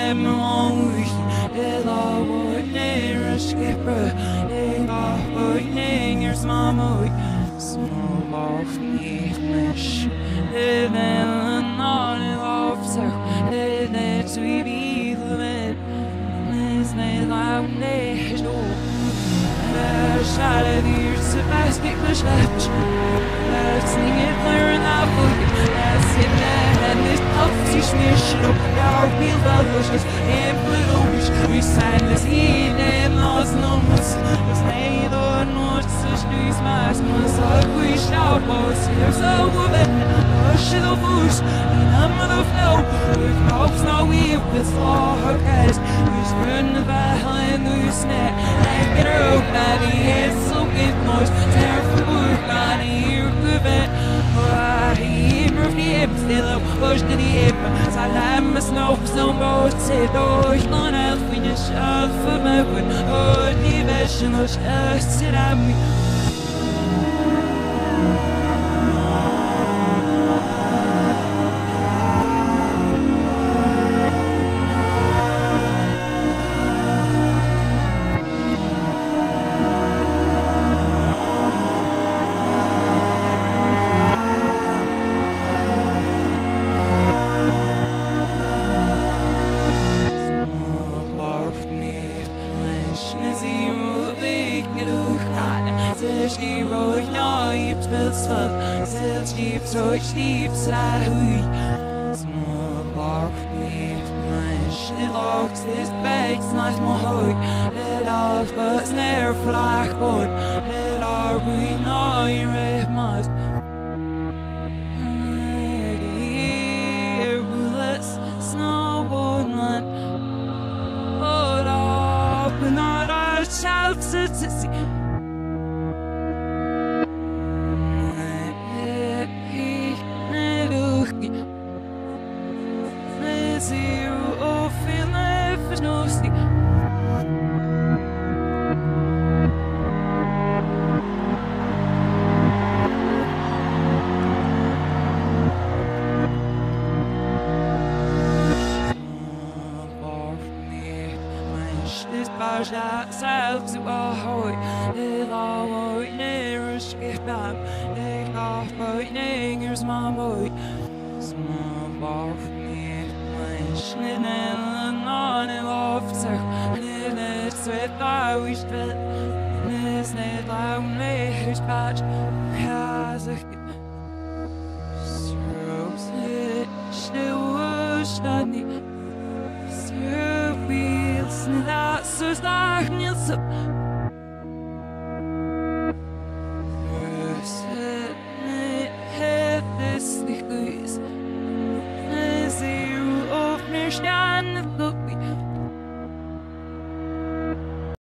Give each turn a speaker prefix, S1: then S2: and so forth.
S1: hem onwich Ela would near a skipper Ela would near smamoy Small off me mesh Even on it off so Let's we be the men Let's lay loud next door Schade dir zu bastik beschleppt Let's sing it clear and out for you Let's hit that and this up to smishing up Our wheel of wishes and blue wish We sang this evening lost numbers Was made on what such news mask was like we shout was here so woman Hush the bush and I'm the flow With hopes now we've with all her guys Who's run the behind the snare And get her out baby it's so good noise Tear for work on here good bit Stille push to the hip Salam is no so most Seht euch nun auf wie ne Schafe mögen Und die Wäsche noch erst sind an mich So ich lieb's hui Small bark me my shit locks this bags nice more hoy Let off but snare flag board Let our we know you rave must Bullets snowboard man Hold up and not our shouts to see Zelfs ahoy Dit ahoy neer skipbaam Ik ahoy ningers mamoy Small barf me Mijn schnitten en aan en afzeg Dit is het ouwis vet Dit is niet lang meer patch Ja zeg Strooks het stil staan niet Wheels, that's so dark,